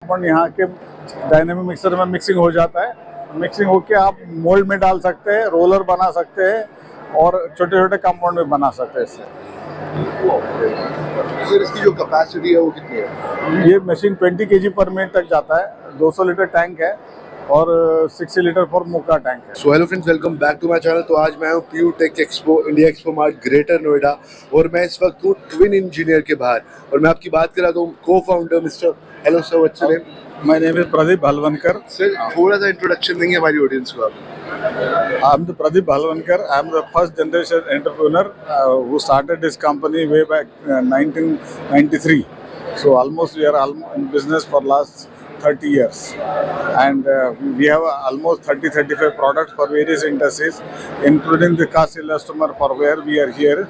अपन यहाँ के dynamic mixer में मिक्सिंग हो जाता है। मिक्सिंग होके आप मोल्ड में डाल सकते हैं, रोलर बना सकते हैं और छोटे छोटे कंपाउंड में बना सकते हैं इससे। सर इसकी जो कैपेसिटी है वो कितनी है? ये मशीन 20 kg पर मिनट तक जाता है। 200 लीटर टैंक है और 60 लीटर पर मुक्का टैंक है। So hello friends, welcome back to my channel. तो आज मैं हूँ PU tech expo, India expo mart greater Noida, और मैं इस वक्त हूँ ट्विन इंजीनियर के बाहर। और मैं आपकी बात कर रहा हूँ co founder mister, hello sir, what's your name? My name is Pradeep Bhalwankar. Sir थोड़ा सा इंट्रोडक्शन देंगे हमारी ऑडियंस को आप? I am the Pradeep Bhalwankar. I am the first generation entrepreneur who started this company way back 1993. So almost we are in business for last 30 years, and we have almost 30-35 products for various industries, including the cast elastomer for where we are here,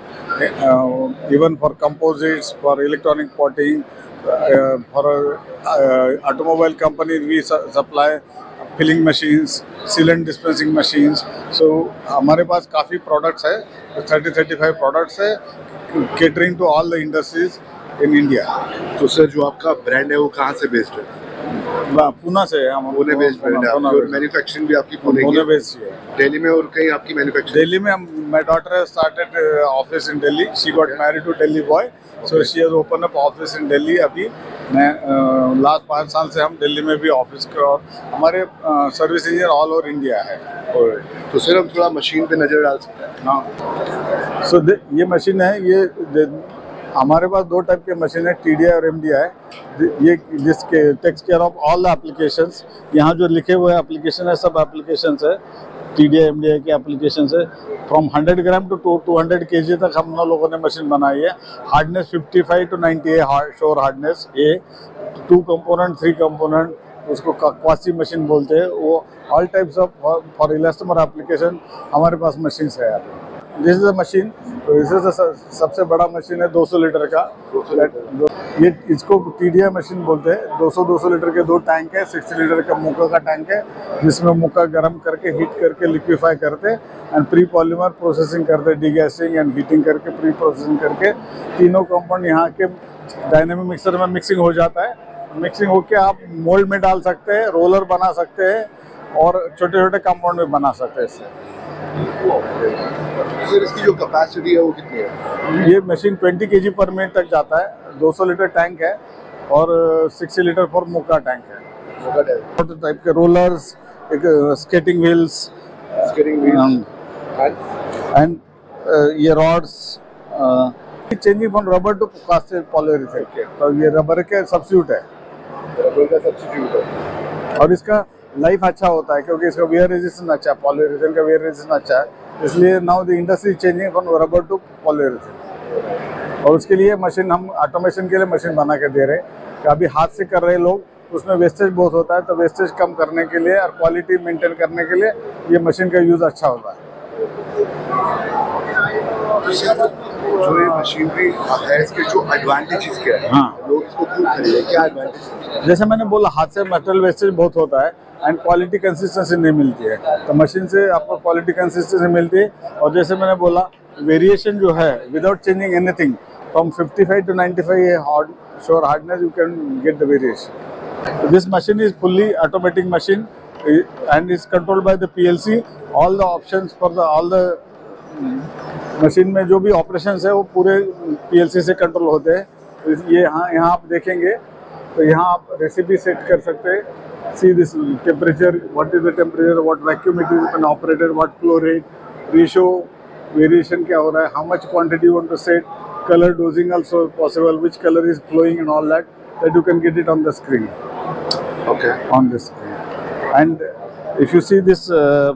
even for composites, for electronic potting, for automobile company we supply filling machines, sealant dispensing machines. So हमारे पास काफ़ी products है, 30-35 products है, catering to all the industries in India. तो sir जो आपका brand है वो कहाँ से बेस्ड है? पूना से है। हम पुणे बेस्ड ब्रांड है और मैन्युफैक्चरिंग भी आपकी पुणे बेस्ड है। दिल्ली में और कहीं आपकी मैन्युफैक्चरिंग? दिल्ली में my daughter started office in Delhi. She got married to Delhi boy, so she has open up office in Delhi. अभी मैं लास्ट 5 साल से हम दिल्ली में भी ऑफिस के, और हमारे service engineer all over India है। तो सर हम थोड़ा मशीन पे नजर डाल सकते हैं? हाँ। सो ये मशीन है, ये हमारे पास 2 टाइप के मशीन है, TDI और MDI। ये जिसके takes care of all the applications. यहाँ जो लिखे हुए एप्लीकेशन है सब एप्लीकेशंस है, TDI MDI के एप्लीकेशंस है। फ्रॉम 100 ग्राम टू 200 kg तक हम लोगों ने मशीन बनाई है। Hardness 55 to 90 shore hardness A. 2 component 3 component, उसको क्वासी मशीन बोलते हैं। वो all types of for elastomer application हमारे पास मशीन है। दिस इज अ मशीन, तो इसे सबसे बड़ा मशीन है 200 लीटर का। ये इसको TDI मशीन बोलते हैं। 200 लीटर के 2 टैंक है, 60 लीटर का मुक्का का टैंक है, जिसमें मुक्का गर्म करके हीट करके लिक्विफाई करते एंड प्री पॉलीमर प्रोसेसिंग करते, डीगैसिंग एंड हीटिंग करके प्री प्रोसेसिंग करके तीनों कंपाउंड यहाँ के डायनेमिक मिक्सर में मिक्सिंग हो जाता है। मिक्सिंग होके आप मोल्ड में डाल सकते हैं, रोलर बना सकते हैं और छोटे छोटे कंपाउंड में बना सकते हैं इससे। सर इसकी जो कैपेसिटी है वो कितनी है? ये मशीन 20 kg पर मिनट तक जाता है। 200 लीटर टैंक है और 60 लीटर पर मुक्का टैंक है। टाइप के रोलर्स, स्केटिंग व्हील्स एंड ये rods, changing from rubber to cast polyurethane. तो ये रबर के सब्स्टिट्यूट है, रबर का सब्स्टिट्यूट है। और इसका लाइफ अच्छा होता है क्योंकि इसका वेयर रेजिस्टेंस अच्छा है, पॉलीयूरेथेन का वेयर रेजिस्टेंस अच्छा है। इसलिए now the industry changing from rubber to polyurethane. और उसके लिए मशीन हम ऑटोमेशन के लिए मशीन बना के दे रहे हैं कि अभी हाथ से कर रहे लोग, उसमें वेस्टेज बहुत होता है, तो वेस्टेज कम करने के लिए और क्वालिटी मेंटेन करने के लिए ये मशीन का यूज़ अच्छा होता है। जो ये मशीनरी है इसके जो एडवांटेजेस क्या है? हाँ, लोग इसको क्यों खरीदे, क्या एडवांटेज? जैसे मैंने बोला, हाथ से मटेरियल वेस्टेज बहुत होता है एंड क्वालिटी कंसिस्टेंसी नहीं मिलती है, तो मशीन से आपको क्वालिटी कंसिस्टेंसी मिलती है। और जैसे मैंने बोला, वेरिएशन जो है without changing anything, from 55 to 95 shore hardness you can get the variation. This machine is fully automatic machine and is controlled by the PLC। All the options for the all the machine में जो भी operations है वो पूरे PLC से control होते हैं। ये यहाँ आप देखेंगे तो यहाँ आप रेसिपी सेट कर सकते हैं। See this temperature, what is the temperature, what vacuum it is been operated, what flow rate, ratio, variation क्या हो रहा है, how much quantity you want to set, color dosing also possible, which color is flowing and all that you can get it on the screen. Okay. On the screen. And if you see this,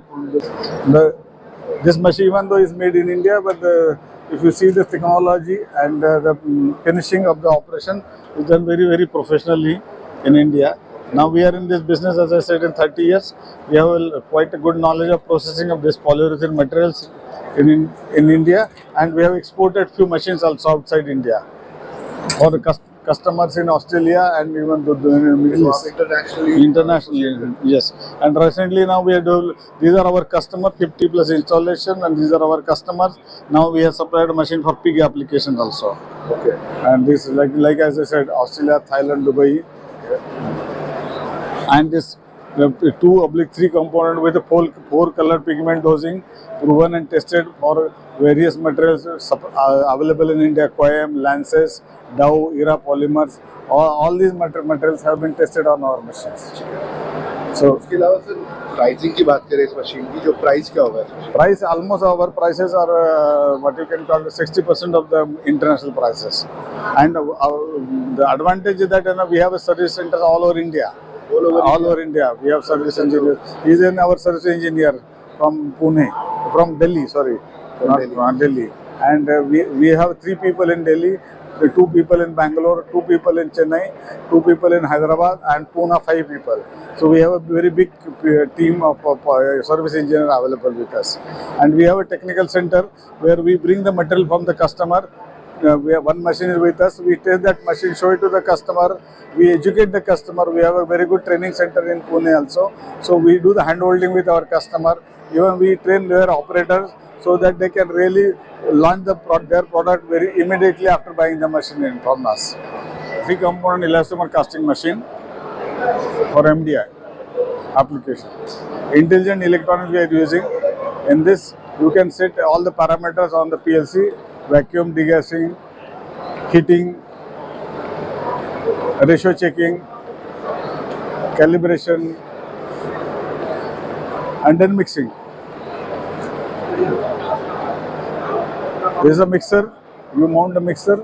this machine even though is made in India, but if you see the technology and the finishing of the operation is done very professionally in India. Now we are in this business, as I said, in 30 years. We have quite a good knowledge of processing of this polyurethane materials in India, and we have exported few machines also outside India for the customers in Australia and even the Middle East. Internationally, yes. And recently now we are doing, these are our customer, 50 plus installation, and these are our customers. Now we have supplied a machine for pig applications also. Okay. And this, like as I said, Australia, Thailand, Dubai. And this 2/3 component with a four color pigment dosing, proven and tested for various materials available in India: Coem, Lances, Dow, Era Polymers. All these materials have been tested on our machines. So उसके अलावा sir pricing की बात करें इस machine की, जो price क्या होगा? price, almost our prices are what you can call 60% of the international prices. And the advantage is that we have a service centers all over India. All over India, we have service engineers. He is our service engineer from Delhi, not Delhi. And we have 3 people in Delhi, 2 people in Bangalore, 2 people in Chennai, 2 people in Hyderabad, and Pune 5 people. So we have a very big team of service engineers available with us. And we have a technical center where we bring the material from the customer. We have one machine is with us. We test that machine, show it to the customer. We educate the customer. We have a very good training center in Pune also. So we do the hand holding with our customer. Even we train their operators so that they can really launch their product very immediately after buying the machine from us. 3 component elastomer casting machine for MDI application. Intelligent electronics we are using. In this, you can set all the parameters on the PLC: vacuum, degassing, heating, ratio checking, calibration, and then mixing. This is a mixer. You mount the mixer.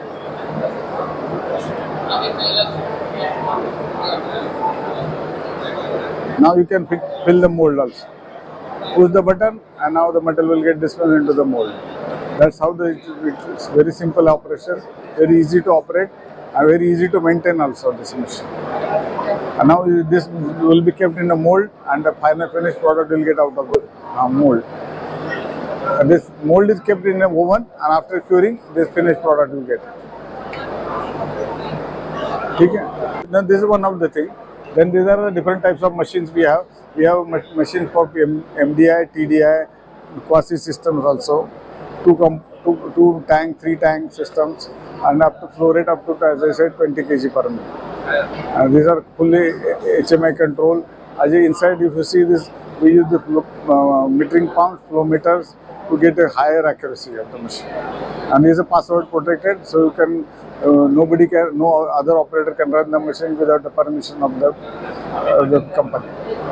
Now you can fill the mold also. Push the button and now the metal will get dispensed into the mold. That's how it's very simple operation, very easy to operate and very easy to maintain also this machine. And now this will be kept in a mold and the final finished product will get out of the mold. This mold is kept in an oven and after curing this finished product will get. Okay? Then this is one of the things. Then these are the different types of machines we have. We have machines for MDI, TDI, quasi systems also. 2 tank, 3 tank systems, and up to flow rate up to, as I said, 20 kg per minute. And these are fully HMI control. As inside, if you see this, we use the metering pumps, flow meters to get a higher accuracy of the machine. And these are password protected, so you can no other operator can run the machine without the permission of the company.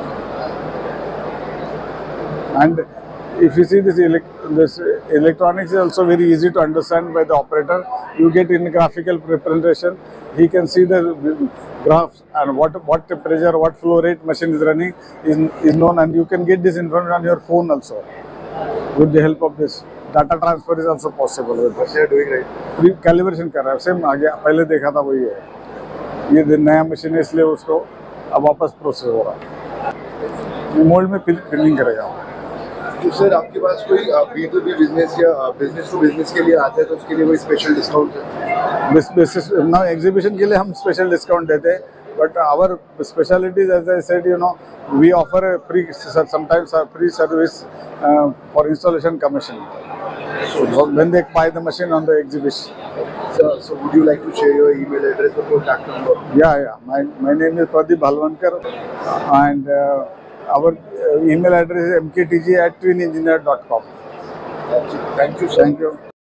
And if you see this electronics is also very easy to understand by the operator. You get in graphical representation. He can see the graphs and what temperature, what flow rate machine is running is known, and you can get this information on your phone also. With the help of this, data transfer is also possible with this. They are doing right. Calibration कर रहा है, same आगे पहले देखा था वही है. ये नया मशीन है इसलिए उसको अब वापस प्रोसेस हो रहा है. मोल्ड में फिलिंग करेगा. तो सर आपके पास कोई B2B बिजनेस या बिजनेस टू बिजनेस के लिए आता है तो उसके लिए कोई स्पेशल डिस्काउंट है? ना एग्जीबिशन के लिए हम स्पेशल डिस्काउंट देते हैं, but our specialties, as I said, we offer a sometimes a free service for installation commissioning. So when they buy the machine on the exhibition. So would you like to share your email address or contact number? Yeah. My name is Pradeep Bhalwankar, and our email address is mktg@twinengineer.com. Thank you, sir. Thank you.